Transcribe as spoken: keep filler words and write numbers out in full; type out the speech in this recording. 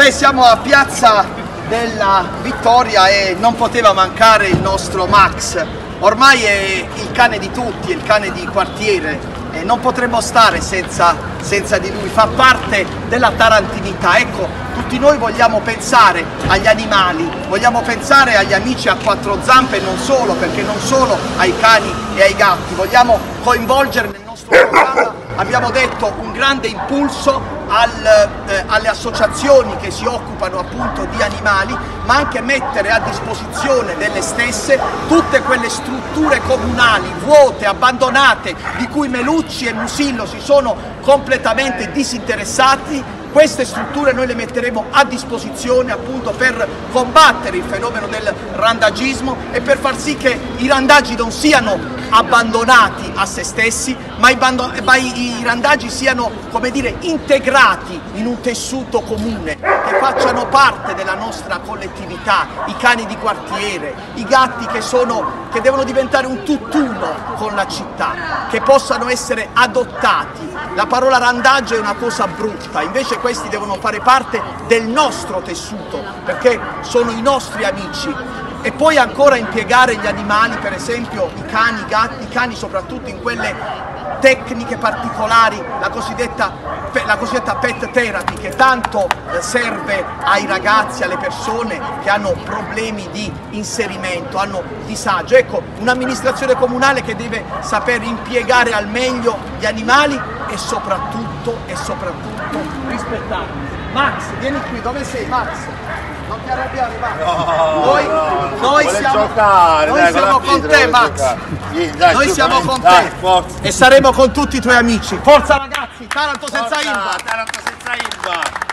Beh, siamo a Piazza della Vittoria e non poteva mancare il nostro Max. Ormai è il cane di tutti, è il cane di quartiere e non potremmo stare senza, senza di lui, fa parte della tarantinità. Ecco, tutti noi vogliamo pensare agli animali, vogliamo pensare agli amici a quattro zampe e non solo, perché non solo ai cani e ai gatti, vogliamo coinvolgere nel nostro programma, abbiamo detto, un grande impulso al, eh, alle associazioni che si occupano appunto di animali, ma anche mettere a disposizione delle stesse tutte quelle strutture comunali vuote, abbandonate, di cui Melucci e Musillo si sono completamente disinteressati. Queste strutture noi le metteremo a disposizione appunto per combattere il fenomeno del randagismo e per far sì che i randagi non siano abbandonati a se stessi, ma i, ma i, i randagi siano, come dire, integrati in un tessuto comune, che facciano parte della nostra collettività, i cani di quartiere, i gatti che, sono, che devono diventare un tutt'uno con la città, che possano essere adottati. La parola randaggio è una cosa brutta, invece questi devono fare parte del nostro tessuto, perché sono i nostri amici. E poi ancora impiegare gli animali, per esempio i cani, i gatti, i cani soprattutto in quelle tecniche particolari, la cosiddetta, la cosiddetta pet therapy, che tanto serve ai ragazzi, alle persone che hanno problemi di inserimento, hanno disagio. Ecco, un'amministrazione comunale che deve saper impiegare al meglio gli animali e soprattutto, e soprattutto rispettarli. Max, vieni qui, dove sei Max? Non ti arrabbiare, Max. No, noi no, noi siamo, giocare, noi dai, siamo con te, Max. Vieni, dai, noi giù, siamo dai, con dai, te forza. E saremo con tutti i tuoi amici. Forza ragazzi, Taranto senza Forza, Ilva. Taranto senza Ilva.